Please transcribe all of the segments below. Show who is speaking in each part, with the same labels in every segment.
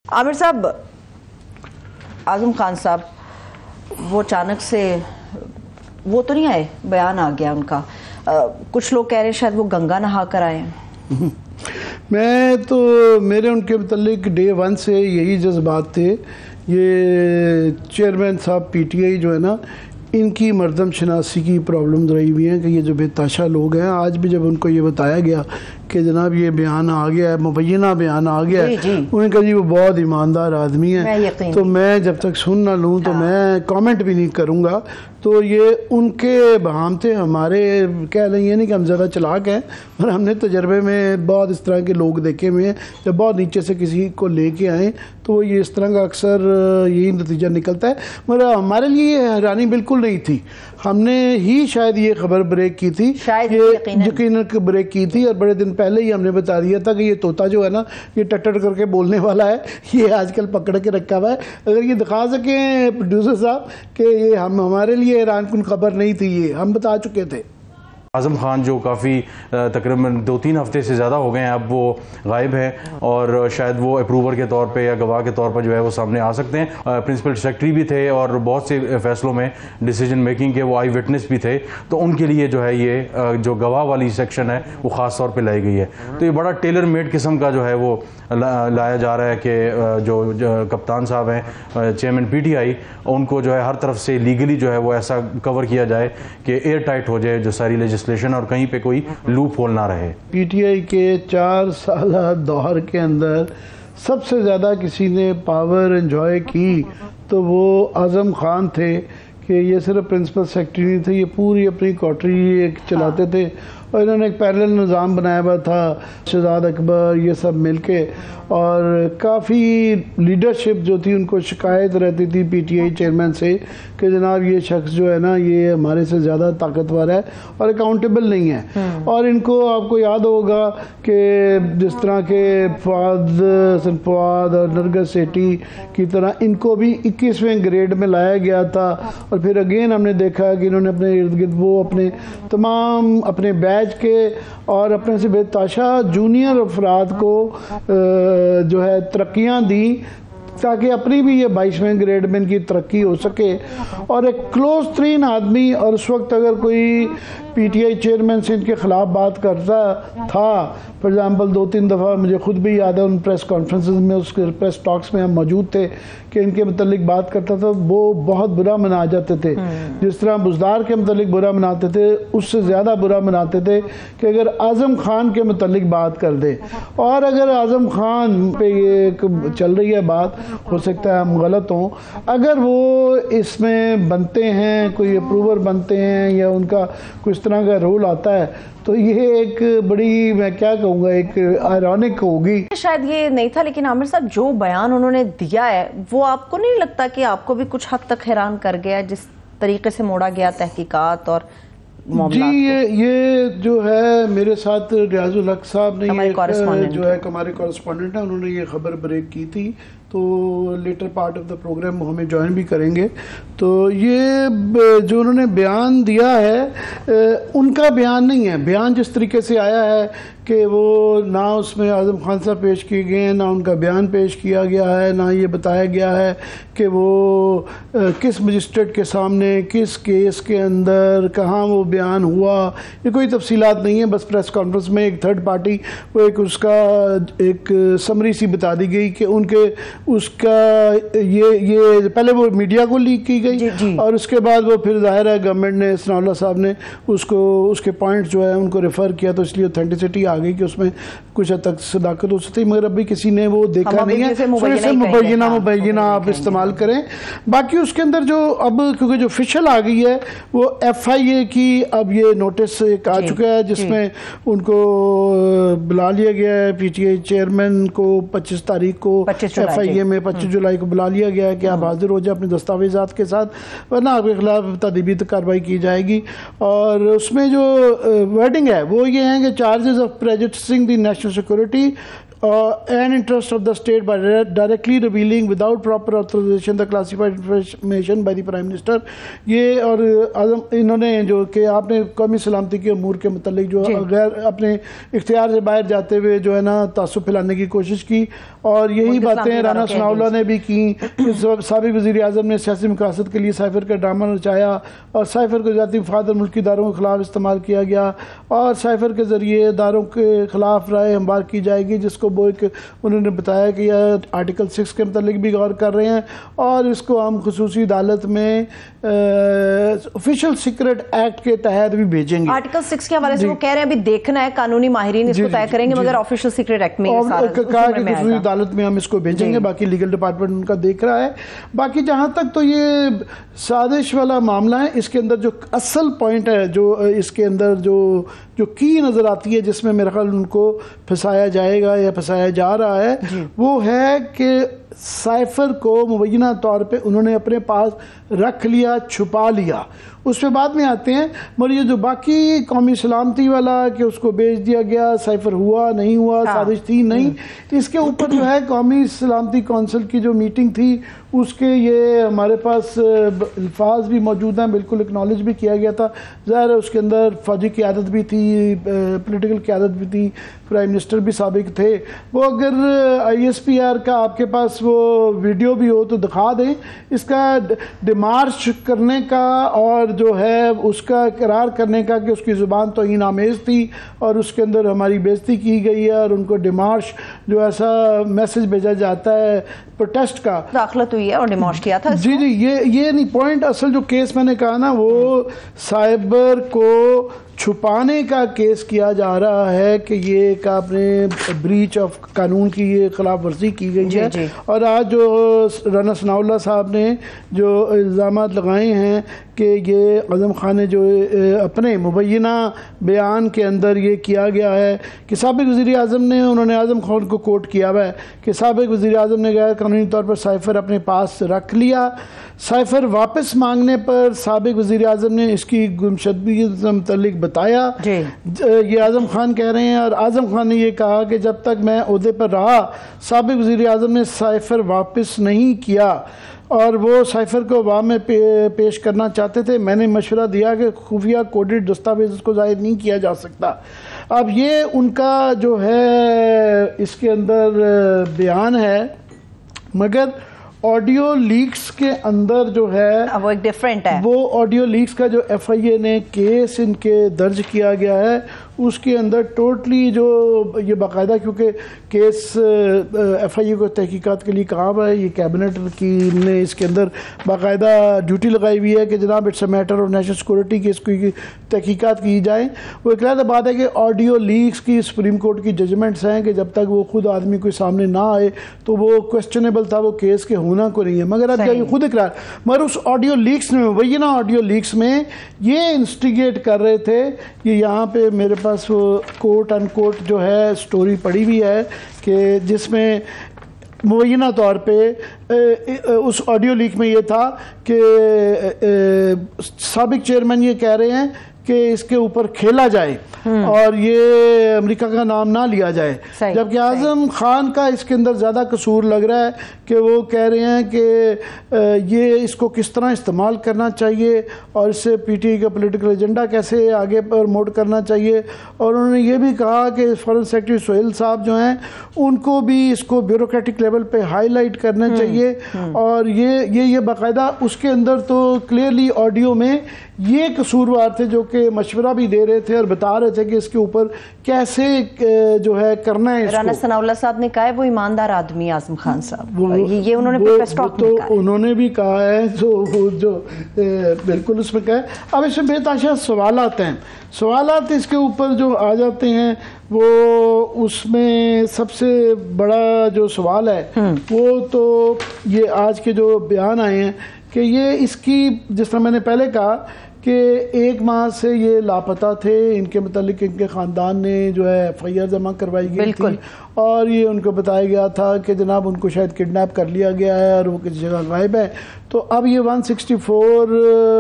Speaker 1: عامر صاحب، اعظم خان صاحب وہ اچانک سے وہ تو نہیں آئے، بیان آ گیا ان کا. کچھ لوگ کہہ رہے ہیں شاید وہ گنگا نہا کر آئے ہیں.
Speaker 2: میں تو میرے ان کے متعلق ڈے ون سے یہی جذبات تھے. یہ چیئرمین صاحب پی ٹی آئی جو ہے نا، ان کی مردم شناسی کی پرابلم رہی ہوئی ہیں کہ یہ جو بے تاشا لوگ ہیں. آج بھی جب ان کو یہ بتایا گیا کہ جناب یہ بیان آ گیا ہے، مبینہ بیان آ گیا ہے، انہوں نے کہا جی وہ بہت ایماندار آدمی ہیں، تو میں جب تک سن نہ لوں تو میں کامنٹ بھی نہیں کروں گا. تو یہ ان کے بہام تھے. ہمارے کہہ لیں یہ نہیں کہ ہم زیادہ چلاک ہیں، اور ہم نے تجربے میں بہت اس طرح کے لوگ دیکھے ہوئے ہیں. جب بہت نیچے سے کسی کو لے کے آئیں تو یہ اس طرح کا اکثر یہی نتیجہ نکلتا ہے. مگر ہمارے لیے یہ حیرانی بالکل نہیں تھی. ہم نے ہی شاید یہ خبر بریک کی تھی، یقیناً بریک کی تھی، اور بڑے دن پہلے ہی ہم نے بتا دیا تھا کہ یہ طوطا جو ہے نا، یہ ٹٹڑ کر کے بولنے والا ہے، یہ آج کل پکڑ کے رکھا ہوا ہے. اگر یہ دکھا سکیں پروڈیوسر صاحب کہ یہ ہمارے لیے حیران کن خبر نہیں تھی، یہ ہم بتا چکے تھے.
Speaker 3: اعظم خان جو کافی تقریباً 2-3 ہفتے سے زیادہ ہو گئے ہیں اب وہ غائب ہیں، اور شاید وہ اپروور کے طور پہ یا گواہ کے طور پر جو ہے وہ سامنے آ سکتے ہیں. پرنسپل سیکرٹری بھی تھے اور بہت سے فیصلوں میں ڈیسیجن میکنگ کے وہ آئی وٹنس بھی تھے. تو ان کے لیے جو ہے یہ جو گواہ والی سیکشن ہے وہ خاص طور پہ لائی گئی ہے. تو یہ بڑا ٹیلر میڈ قسم کا جو ہے وہ لایا جا رہا ہے کہ جو کپتان صاحب ہیں چیئرمین پی ٹی آئی، ان کو جو ہے ہر طرف سے لیگلی جو ہے وہ ایسا کور کیا جائے کہ ایئر ٹائٹ ہو جائے جو ساری لیجسلیشن، اور کہیں پہ کوئی لوپ ہول نہ رہے.
Speaker 2: پی ٹی آئی کے 4 سالہ دور کے اندر سب سے زیادہ کسی نے پاور انجوائے کی تو وہ اعظم خان تھے. کہ یہ صرف پرنسپل سیکرٹری نہیں تھے، یہ پوری اپنی کوٹری چلاتے تھے، اور انہوں نے ایک پیرلل نظام بنایا ہوا تھا، شہزاد اکبر یہ سب مل کے. اور کافی لیڈرشپ جو تھی، ان کو شکایت رہتی تھی پی ٹی آئی چیئرمین سے کہ جناب یہ شخص جو ہے نا یہ ہمارے سے زیادہ طاقتور ہے اور اکاؤنٹیبل نہیں ہے. اور ان کو آپ کو یاد ہوگا کہ جس طرح کے حسن فواد اور نرگس سیٹھی کی طرح ان کو بھی 21ویں گریڈ میں لایا گیا تھا. اور پھر اگین ہم نے دیکھا کہ انہوں نے اپنے ارد گرد وہ اپنے تمام اپنے بیچ کے اور اپنے سے بے تاشا جونیئر افراد کو جو ہے ترقیاں دیں تاکہ اپنی بھی یہ 22ویں گریڈ میں ان کی ترقی ہو سکے. اور ایک کلوز ترین آدمی، اور اس وقت اگر کوئی پی ٹی آئی چیئرمین سے ان کے خلاف بات کرتا تھا، فار ایگزامپل 2-3 دفعہ مجھے خود بھی یاد ہے ان پریس کانفرنسز میں، اس پریس ٹاکس میں ہم موجود تھے، کہ ان کے متعلق بات کرتا تھا وہ بہت برا منا جاتے تھے. جس طرح بزدار کے متعلق برا مناتے تھے، اس سے زیادہ برا مناتے تھے کہ اگر اعظم خان کے متعلق بات کر دے. اور اگر اعظم خان پہ یہ چل رہی ہے بات، ہو سکتا ہے ہم غلط ہوں، اگر وہ اس میں بنتے ہیں، کوئی اپروور بنتے ہیں یا ان کا کوئی اس طرح کا رول آتا ہے، تو یہ ایک بڑی، میں کیا کہوں گا، ایک آئرونک ہوگی.
Speaker 1: شاید یہ نہیں تھا، لیکن عامر صاحب جو بیان انہوں نے دیا ہے وہ آپ کو نہیں لگتا کہ آپ کو بھی کچھ حد تک حیران کر گیا جس طریقے سے موڑا گیا تحقیقات اور معاملات؟
Speaker 2: جی یہ جو ہے میرے ساتھ ریاض الحق صاحب نے جو ہے ہمارے کورسپونڈنٹ ہیں، انہوں نے یہ خبر بریک کی تھی، تو latter part of the programme ہمیں جوائن بھی کریں گے. تو یہ جو انہوں نے بیان دیا ہے ان کا بیان نہیں ہے. بیان جس طریقے سے آیا ہے کہ وہ نہ اس میں اعظم خان صاحب پیش کیے گئے ہیں، نہ ان کا بیان پیش کیا گیا ہے، نہ یہ بتایا گیا ہے کہ وہ کس مجسٹریٹ کے سامنے، کس کیس کے اندر، کہاں وہ بیان ہوا، یہ کوئی تفصیلات نہیں ہیں. بس پریس کانفرنس میں ایک تھرڈ پارٹی وہ ایک اس کا ایک سمری سی بتا دی گئی کہ ان کے اس کا یہ پہلے وہ میڈیا کو لیک کی گئی، اور اس کے بعد وہ پھر ظاہر ہے گورنمنٹ نے، ثناء اللہ صاحب نے اس کے پوائنٹ جو ہے ان کو ریفر کیا، تو اس لیے اوتھینٹسٹی آ گئی کہ اس میں کچھ حد تک صداقت ہو سکتی. مگر ابھی کسی نے وہ دیکھا نہیں ہے. مبینہ آپ استعمال کریں. باقی اس کے اندر جو اب کیونکہ جو آفیشل آ گئی ہے وہ ایف آئی اے کی اب یہ نوٹس ایک آ چکا ہے جس میں ان کو بلا لیا گیا ہے. پی ٹی آئی چیئرمین کو 25 تاریخ کو ایف آئی اے میں 25 جولائی کو بلا لیا گیا ہے کہ آپ حاضر ہو جائیں اپنے دستاویزات کے ساتھ، ورنہ آپ کے خلاف تادیبی کارروائی کی جائے گی. اور اس میں جو ورڈنگ ہے وہ یہ ہے کہ charges of prejudicing the national security an interest of the state by directly revealing without proper authorization the classified information by the Prime Minister. یہ اور انہوں نے جو کہ آپ نے قومی سلامتی کے امور کے متعلق جو غیر اپنے اختیار سے باہر جاتے ہوئے جو ہے نا تعصب پھیلانے کی کوشش کی، اور یہی باتیں رانا ثناء اللہ نے بھی کی کہ سابق وزیر اعظم نے سیاسی مقاصد کے لیے سائفر کا ڈرامہ رچایا اور سائفر کو ذاتی مفاد اور ملکی اداروں کے خلاف استعمال کیا گیا، اور سائفر کے ذریعے اداروں کے خلاف رائے ہموار کی جائے گی، جس کو وہ ایک انہوں نے بتایا کہ یہ آرٹیکل 6 کے متعلق بھی غور کر رہے ہیں اور اس کو ہم خصوصی عدالت میں آفیشیل سیکرٹ ایکٹ کے تحت بھی بھیجیں گے۔
Speaker 1: آرٹیکل 6 کے حوالے سے وہ کہہ رہے ہیں ابھی دیکھنا ہے، قانونی ماہرین اس کو طے کریں گے، مگر آفیشیل سیکرٹ ایکٹ میں
Speaker 2: کہا کہ خصوصی عدالت میں ہم اس کو بھیجیں گے، باقی لیگل ڈپارٹمنٹ ان کا دیکھ رہا ہے۔ باقی جہاں تک تو یہ سازش والا معاملہ ہے، اس کے اندر جو اصل پوائنٹ ہے، جو اس کے اندر جو کی نظر آتی ہے جس میں میرا خیال ان کو پھنسایا جائے گا یا پھنسایا جا رہا ہے، وہ ہے کہ سائفر کو مبینہ طور پہ انہوں نے اپنے پاس رکھ لیا، چھپا لیا، اس پہ بعد میں آتے ہیں، مگر یہ جو باقی قومی سلامتی والا کہ اس کو بیچ دیا گیا، سائفر ہوا نہیں ہوا، سازش تھی نہیں، اس کے اوپر جو ہے قومی سلامتی کونسل کی جو میٹنگ تھی اس کے یہ ہمارے پاس الفاظ بھی موجود ہیں، بالکل اکنالج بھی کیا گیا تھا، ظاہر ہے اس کے اندر فوجی قیادت بھی تھی، پولیٹیکل قیادت بھی تھی، پرائم منسٹر بھی سابق تھے۔ وہ اگر ISPR کا آپ کے پاس وہ ویڈیو بھی ہو تو دکھا دیں، اس کا ڈیمارش کرنے کا اور جو ہے اس کا اقرار کرنے کا کہ اس کی زبان توہین آمیز تھی اور اس کے اندر ہماری بےزتی کی گئی ہے، اور ان کو ڈیمارش جو ایسا میسج بھیجا جاتا ہے پروٹیسٹ کا،
Speaker 1: داخلت ہوئی ہے اور ڈیمارش کیا تھا۔
Speaker 2: جی یہ نہیں پوائنٹ، اصل جو کیس میں نے کہا نا وہ سائبر کو چھپانے کا کیس کیا جا رہا ہے کہ یہ ایک آپ نے بریچ آف قانون کی یہ خلاف ورزی کی گئی ہے، اور آج جو رانا ثناء اللہ صاحب نے جو الزامات لگائے ہیں کہ یہ اعظم خان نے جو اپنے مبینہ بیان کے اندر یہ کیا گیا ہے کہ سابق وزیر اعظم نے، انہوں نے اعظم خان کو کوٹ کیا ہوا ہے کہ سابق وزیر اعظم نے غیر قانونی طور پر سائفر اپنے پاس رکھ لیا، سائفر واپس مانگنے پر سابق وزیر اعظم نے اس کی گمشدگی سے متعلق بتایا۔ یہ اعظم خان کہہ رہے ہیں، اور اعظم خان نے یہ کہا کہ جب تک میں عہدے پر رہا سابق وزیر اعظم نے سائفر واپس نہیں کیا اور وہ سائفر کو عوام میں پیش کرنا چاہتے تھے، میں نے مشورہ دیا کہ خفیہ کوڈڈ دستاویز کو ظاہر نہیں کیا جا سکتا۔ اب یہ ان کا جو ہے اس کے اندر بیان ہے، مگر آڈیو لیکس کے اندر جو ہے
Speaker 1: وہ ایک ڈیفرنٹ ہے، وہ
Speaker 2: آڈیو لیکس کا جو FIA نے کیس ان کے درج کیا گیا ہے اس کے اندر ٹوٹلی جو یہ باقاعدہ، کیونکہ کیس FIA کو تحقیقات کے لیے کہا ہوا ہے، یہ کیبنٹ کی نے اس کے اندر باقاعدہ ڈیوٹی لگائی ہوئی ہے کہ جناب it's a matter of national security کی اس کی تحقیقات کی جائیں۔ وہ ایک علیحدہ بات ہے کہ آڈیو لیکس کی سپریم کورٹ کی ججمنٹس ہیں کہ جب تک وہ خود آدمی کوئی سامنے نہ آئے تو وہ کویسچنیبل تھا، وہ کیس کے ہونا کو نہیں ہے، مگر اب یہ خود اقرار، مگر اس آڈیو لیکس میں مبینہ آڈیو لیکس میں یہ انسٹیگیٹ کر رہے تھے، یہ یہاں پہ میرے پاس وہ کوٹ ان کوٹ جو ہے سٹوری پڑی ہوئی ہے کہ جس میں مبینہ طور پہ اس آڈیو لیک میں یہ تھا کہ سابق چیئرمین یہ کہہ رہے ہیں کہ اس کے اوپر کھیلا جائے اور یہ امریکہ کا نام نہ لیا جائے، جبکہ اعظم خان کا اس کے اندر زیادہ قصور لگ رہا ہے کہ وہ کہہ رہے ہیں کہ یہ اس کو کس طرح استعمال کرنا چاہیے اور اس سے PTI کا پولیٹیکل ایجنڈا کیسے آگے پروموٹ کرنا چاہیے، اور انہوں نے یہ بھی کہا کہ فارن سیکرٹری سہیل صاحب جو ہیں ان کو بھی اس کو بیوروکریٹک لیول پہ ہائی لائٹ کرنا چاہیے، اور یہ باقاعدہ اس کے اندر تو کلیئرلی آڈیو میں یہ قصوروار تھے جو کہ مشورہ بھی دے رہے تھے اور بتا رہے تھے کہ اس کے اوپر کیسے جو ہے کرنا ہے۔
Speaker 1: رانا ثناء اللہ صاحب نے کہا ہے وہ ایماندار آدمی اعظم خان صاحب، یہ انہوں نے پریس ٹاک میں کہا ہے،
Speaker 2: انہوں نے بھی کہا ہے جو بالکل اس میں کہا ہے۔ اب اس میں بے تحاشا سوالات ہیں، سوالات اس کے اوپر جو آ جاتے ہیں وہ اس میں سب سے بڑا جو سوال ہے وہ تو یہ آج کے جو بیان آئے ہیں کہ یہ اس کی، جس طرح میں نے پہلے کہا کہ 1 ماہ سے یہ لاپتہ تھے، ان کے متعلق ان کے خاندان نے جو ہے FIR جمع کروائی گئی تھی اور یہ ان کو بتایا گیا تھا کہ جناب ان کو شاید کڈنیپ کر لیا گیا ہے اور وہ کسی جگہ غائب ہے. تو اب یہ 164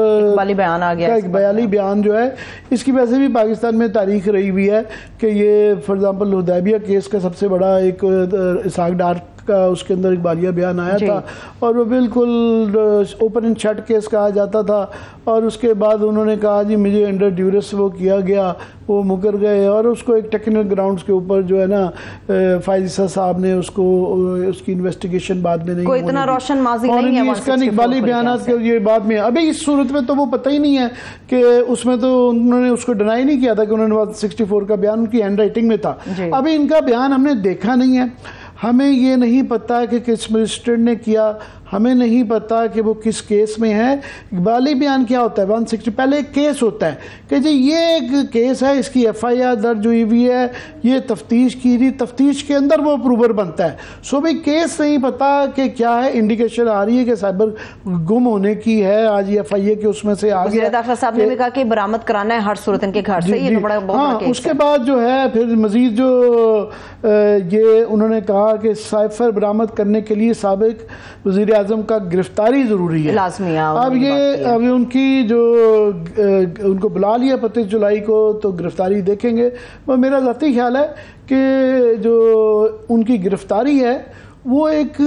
Speaker 2: اقبالی بیان جو ہے اس کی ویسے بھی پاکستان میں تاریخ رہی ہوئی ہے کہ یہ فار ایگزامپل حدیبیہ کیس کا سب سے بڑا ایک اسحاق ڈار کا اس کے اندر اقبالیہ بیان آیا تھا اور وہ بالکل اوپن اینڈ شٹ کیس کہا جاتا تھا اور اس کے بعد انہوں نے کہا جی مجھے انڈر ڈیورس وہ کیا گیا، وہ مکر گئے اور اس کو ایک ٹیکنیکل گراؤنڈز کے اوپر جو ہے نا فائز عیسیٰ صاحب نے اس کو اس کی انویسٹیگیشن بعد میں نہیں
Speaker 1: کوئی اتنا روشن ماضی نہیں ہے
Speaker 2: اس کا اقبالی بیانات کے یہ بعد میں. ابھی اس صورت میں تو وہ پتہ ہی نہیں ہے کہ اس میں تو انہوں نے اس کو ڈینائی نہیں کیا تھا کہ انہوں نے 164 کا بیان ان کی ہینڈ رائٹنگ میں تھا. ابھی ان کا بیان ہم نے دیکھا نہیں ہے، ہمیں یہ نہیں پتا کہ کس مجسٹریٹ نے کیا، ہمیں نہیں پتا کہ وہ کس کیس میں ہے. اقبالی بیان کیا ہوتا ہے 160 پہلے ایک کیس ہوتا ہے کہ جی یہ ایک کیس ہے، اس کی FIR درج ہوئی ہوئی ہے، یہ تفتیش کی تھی، تفتیش کے اندر وہ اپروور بنتا ہے. سو بھئی کیس نہیں پتا کہ کیا ہے، انڈیکیشن آ رہی ہے کہ سائبر گم ہونے کی ہے، آج یہ FIA کے اس میں سے آ گیا.
Speaker 1: داخلہ صاحب نے بھی کہا کہ برآمد کرانا ہے ہر صورت ان کے گھر سے، یہ بڑا بہت بڑا کیس ہے.
Speaker 2: اس کے بعد جو ہے پھر مزید جو یہ انہوں نے کہا کہ سائفر برآمد کرنے کے لیے سابق وزیر اعظم کا گرفتاری ضروری ہے.
Speaker 1: لازمی ہے.
Speaker 2: اب ان کی جو ان کو بلا لیا 25 جولائی کو تو گرفتاری دیکھیں گے. میرا ذاتی خیال ہے کہ جو ان کی گرفتاری ہے وہ ایک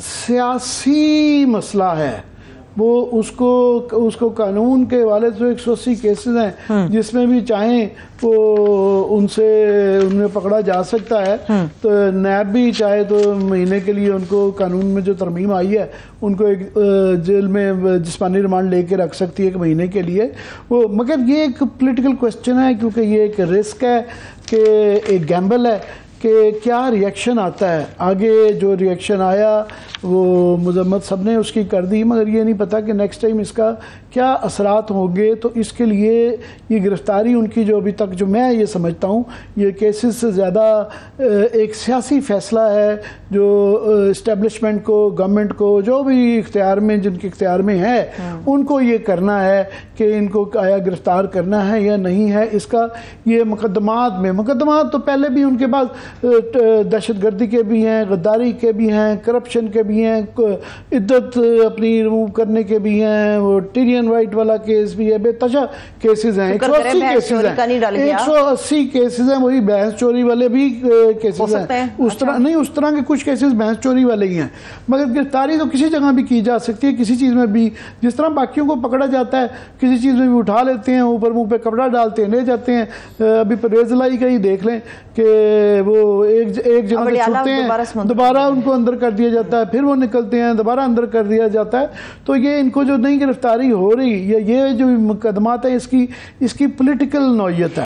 Speaker 2: سیاسی مسئلہ ہے. وہ اس کو قانون کے حوالے سے 180 کیسز ہیں جس میں بھی چاہیں وہ ان میں پکڑا جا سکتا ہے. تو نیب بھی چاہے تو مہینے کے لیے ان کو قانون میں جو ترمیم آئی ہے ان کو ایک جیل میں جسمانی ریمانڈ لے کے رکھ سکتی ہے 1 مہینے کے لیے. وہ مگر یہ ایک پولیٹیکل کوسچن ہے کیونکہ یہ ایک رسک ہے کہ ایک گیمبل ہے کہ کیا ریئیکشن آتا ہے. آگے جو ریئیکشن آیا وہ مذمت سب نے اس کی کر دی، مگر یہ نہیں پتا کہ نیکسٹ ٹائم اس کا کیا اثرات ہوں گے. تو اس کے لیے یہ گرفتاری ان کی جو ابھی تک جو میں یہ سمجھتا ہوں یہ کیسز سے زیادہ ایک سیاسی فیصلہ ہے جو اسٹیبلشمنٹ کو، گورنمنٹ کو، جو بھی اختیار میں جن کے اختیار میں ہے ان کو یہ کرنا ہے کہ ان کو آیا گرفتار کرنا ہے یا نہیں ہے. اس کا یہ مقدمات تو پہلے بھی ان کے پاس دہشت گردی کے بھی ہیں، غداری کے بھی ہیں، کرپشن کے بھی ہیں، عدت اپنی ریموو کرنے کے بھی ہیں، وہ ٹیرین رائٹ والا کیس بھی ہے، بے تشا کیسز ہیں. 180 کیسز ہیں، 180 کیسز ہیں. وہی بحث چوری والے بھی کیسز ہیں. اس طرح کے کچھ کیسز بحث چوری والے ہی ہیں. مگر گرفتاری تو کسی جگہ بھی کی جا سکتی ہے، کسی چیز میں بھی. جس طرح باقیوں کو پکڑا جاتا ہے کسی چیز میں بھی اٹھا لیتے ہیں، اوپر منہ پہ کپڑا ڈالتے ہیں، لے جاتے ہیں. ابھی پرویز الہی کا ہی دیکھ لیں کہ وہ ایک جگہ سے چھوٹتے ہیں، دوبارہ ان کو اندر کر دیا جاتا ہے، پھر وہ نکلتے ہیں، دوبارہ اندر کر دیا جاتا ہے. تو یہ ان کو جو نئی گرفتاری ہو رہی یا یہ جو مقدمات ہیں اس کی پولیٹیکل نوعیت ہے.